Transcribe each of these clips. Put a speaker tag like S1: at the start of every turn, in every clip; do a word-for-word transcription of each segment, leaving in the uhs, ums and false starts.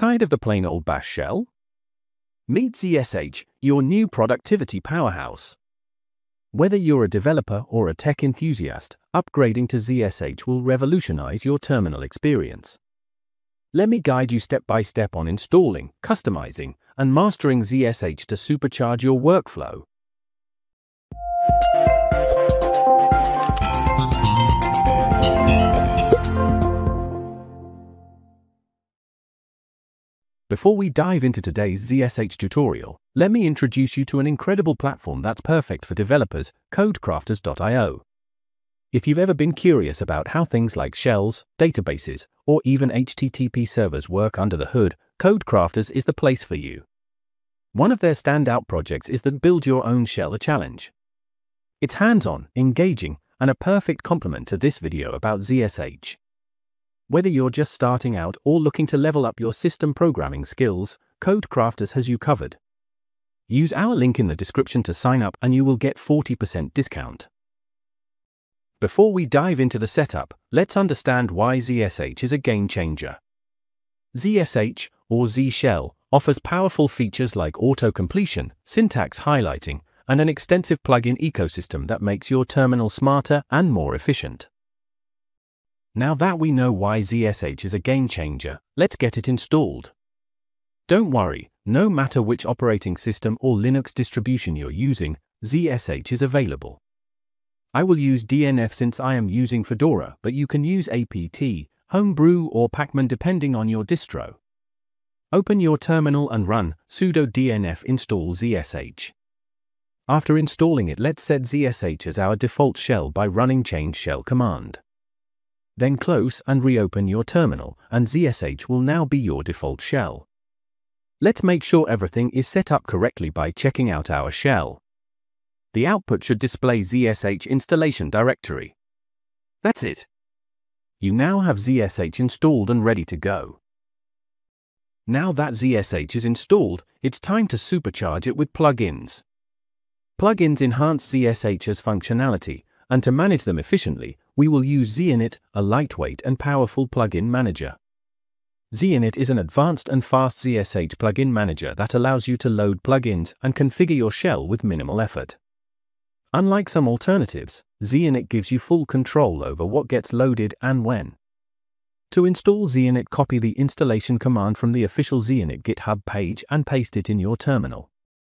S1: Tired of the plain old bash shell? Meet Z S H, your new productivity powerhouse. Whether you're a developer or a tech enthusiast, upgrading to Z S H will revolutionize your terminal experience. Let me guide you step by step on installing, customizing, and mastering Z S H to supercharge your workflow. Before we dive into today's Z S H tutorial, let me introduce you to an incredible platform that's perfect for developers, codecrafters dot i o. If you've ever been curious about how things like shells, databases, or even H T T P servers work under the hood, Codecrafters is the place for you. One of their standout projects is the Build Your Own Shell Challenge. It's hands-on, engaging, and a perfect complement to this video about Z S H. Whether you're just starting out or looking to level up your system programming skills, Codecrafters has you covered. Use our link in the description to sign up and you will get forty percent discount. Before we dive into the setup, let's understand why Z S H is a game changer. Z S H, or Z Shell, offers powerful features like auto-completion, syntax highlighting, and an extensive plugin ecosystem that makes your terminal smarter and more efficient. Now that we know why Z S H is a game changer, let's get it installed. Don't worry, no matter which operating system or Linux distribution you're using, Z S H is available. I will use D N F since I am using Fedora, but you can use A P T, Homebrew, or Pacman depending on your distro. Open your terminal and run sudo dnf install Z S H. After installing it, let's set Z S H as our default shell by running change shell command. Then close and reopen your terminal, and Z S H will now be your default shell. Let's make sure everything is set up correctly by checking out our shell. The output should display Z S H installation directory. That's it. You now have Z S H installed and ready to go. Now that Z S H is installed, it's time to supercharge it with plugins. Plugins enhance Z S H's functionality, and to manage them efficiently, we will use Zinit, a lightweight and powerful plugin manager. Zinit is an advanced and fast Z S H plugin manager that allows you to load plugins and configure your shell with minimal effort. Unlike some alternatives, Zinit gives you full control over what gets loaded and when. To install Zinit, copy the installation command from the official Zinit GitHub page and paste it in your terminal.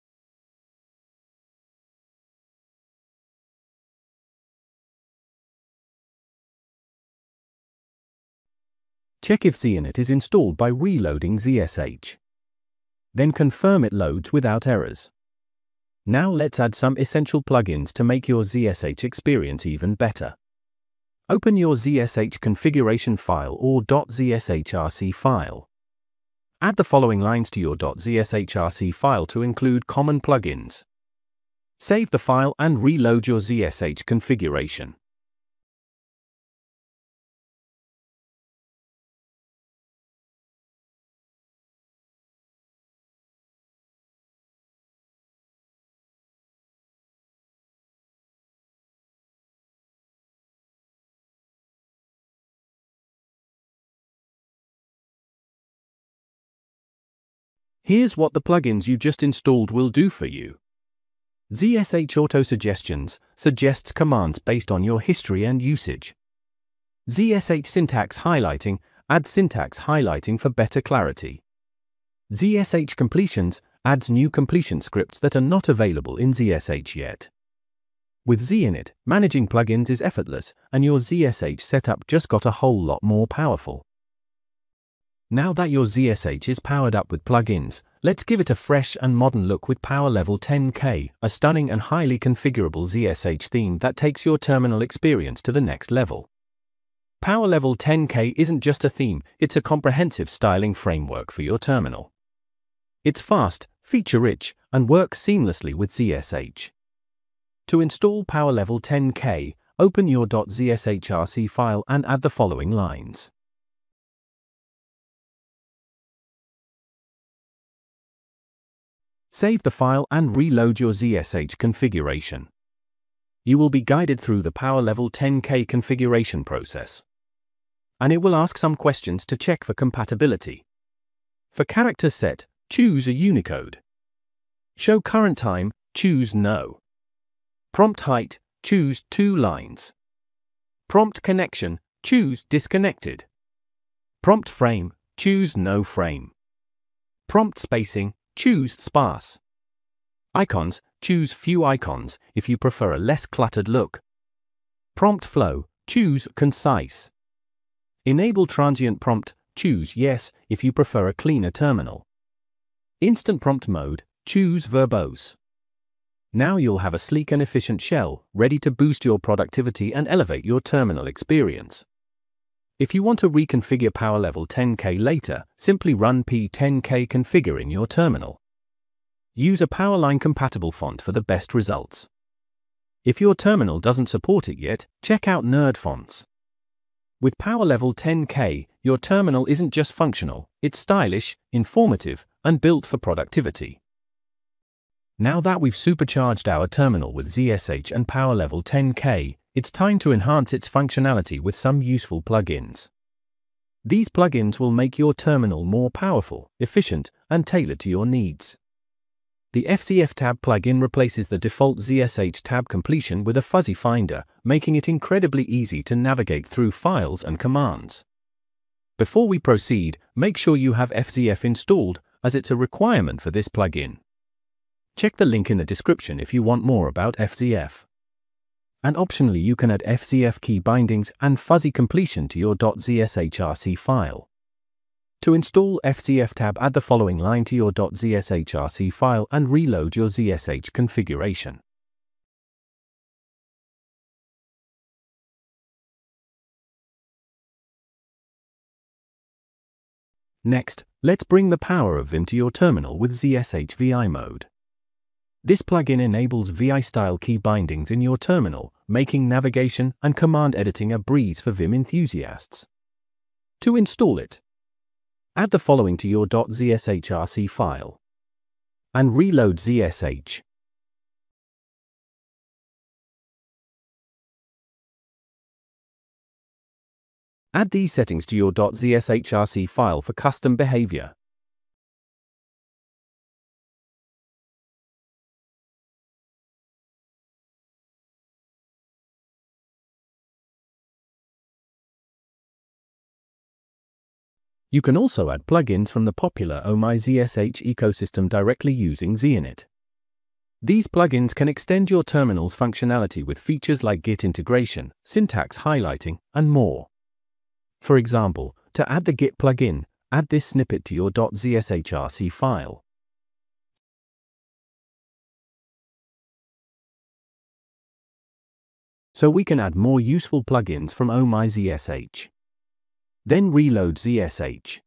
S1: Check if Zinit is installed by reloading Z S H. Then confirm it loads without errors. Now let's add some essential plugins to make your Z S H experience even better. Open your Z S H configuration file or .zshrc file. Add the following lines to your .zshrc file to include common plugins. Save the file and reload your Z S H configuration. Here's what the plugins you just installed will do for you. Z S H Auto Suggestions suggests commands based on your history and usage. Z S H Syntax Highlighting adds syntax highlighting for better clarity. Z S H Completions adds new completion scripts that are not available in Z S H yet. With Zinit, managing plugins is effortless, and your Z S H setup just got a whole lot more powerful. Now that your Z S H is powered up with plugins, let's give it a fresh and modern look with Power Level ten K, a stunning and highly configurable Z S H theme that takes your terminal experience to the next level. Power Level ten K isn't just a theme, it's a comprehensive styling framework for your terminal. It's fast, feature-rich, and works seamlessly with Z S H. To install Power Level ten K, open your .zshrc file and add the following lines. Save the file and reload your Z S H configuration. You will be guided through the Power Level ten K configuration process, and it will ask some questions to check for compatibility. For character set, choose a Unicode. Show current time, choose No. Prompt height, choose two lines. Prompt connection, choose disconnected. Prompt frame, choose no frame. Prompt spacing, choose sparse. Icons, choose few icons if you prefer a less cluttered look. Prompt flow, choose concise. Enable transient prompt, choose yes if you prefer a cleaner terminal. Instant prompt mode, choose verbose. Now you'll have a sleek and efficient shell, ready to boost your productivity and elevate your terminal experience. If you want to reconfigure power level ten K later, simply run p ten K configure in your terminal. Use a powerline compatible font for the best results. If your terminal doesn't support it yet, check out Nerd Fonts. With power level ten K, your terminal isn't just functional, it's stylish, informative, and built for productivity. Now that we've supercharged our terminal with Z S H and power level ten K, it's time to enhance its functionality with some useful plugins. These plugins will make your terminal more powerful, efficient, and tailored to your needs. The F Z F tab plugin replaces the default Z S H tab completion with a fuzzy finder, making it incredibly easy to navigate through files and commands. Before we proceed, make sure you have F Z F installed, as it's a requirement for this plugin. Check the link in the description if you want more about F Z F. And optionally you can add F Z F key bindings and fuzzy completion to your .zshrc file. To install F Z F tab, add the following line to your .zshrc file and reload your Z S H configuration. Next, let's bring the power of Vim to your terminal with Z S H V I mode. This plugin enables V I-style key bindings in your terminal, making navigation and command editing a breeze for Vim enthusiasts. To install it, add the following to your .zshrc file and reload Z S H. Add these settings to your .zshrc file for custom behavior. You can also add plugins from the popular Oh My Z S H ecosystem directly using Zinit. These plugins can extend your terminal's functionality with features like Git integration, syntax highlighting, and more. For example, to add the Git plugin, add this snippet to your .zshrc file. So we can add more useful plugins from Oh My Z S H. Then reload Z S H.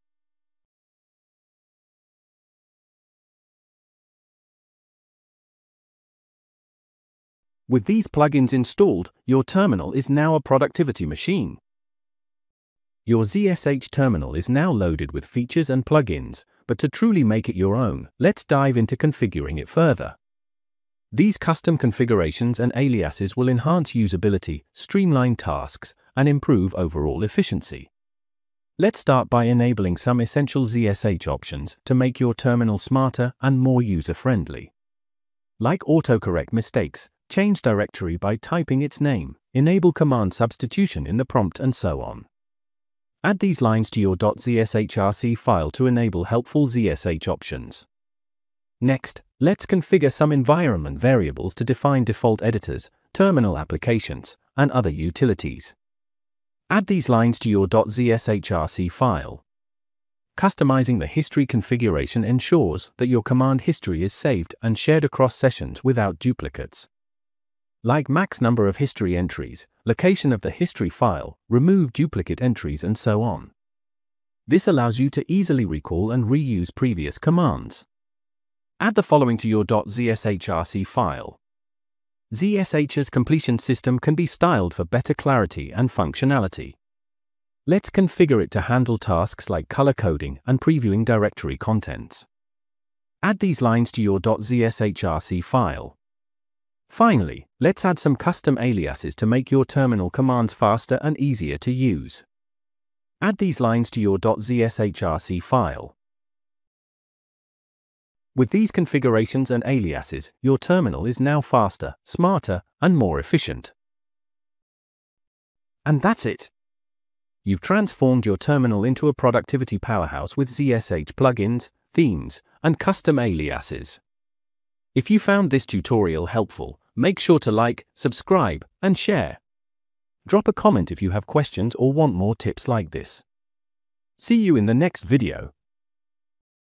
S1: With these plugins installed, your terminal is now a productivity machine. Your Z S H terminal is now loaded with features and plugins, but to truly make it your own, let's dive into configuring it further. These custom configurations and aliases will enhance usability, streamline tasks, and improve overall efficiency. Let's start by enabling some essential Z S H options to make your terminal smarter and more user-friendly. Like autocorrect mistakes, change directory by typing its name, enable command substitution in the prompt, and so on. Add these lines to your .zshrc file to enable helpful Z S H options. Next, let's configure some environment variables to define default editors, terminal applications, and other utilities. Add these lines to your .zshrc file. Customizing the history configuration ensures that your command history is saved and shared across sessions without duplicates. Like max number of history entries, location of the history file, remove duplicate entries, and so on. This allows you to easily recall and reuse previous commands. Add the following to your .zshrc file. Z S H's completion system can be styled for better clarity and functionality. Let's configure it to handle tasks like color coding and previewing directory contents. Add these lines to your .zshrc file. Finally, let's add some custom aliases to make your terminal commands faster and easier to use. Add these lines to your .zshrc file. With these configurations and aliases, your terminal is now faster, smarter, and more efficient. And that's it! You've transformed your terminal into a productivity powerhouse with Z S H plugins, themes, and custom aliases. If you found this tutorial helpful, make sure to like, subscribe, and share. Drop a comment if you have questions or want more tips like this. See you in the next video.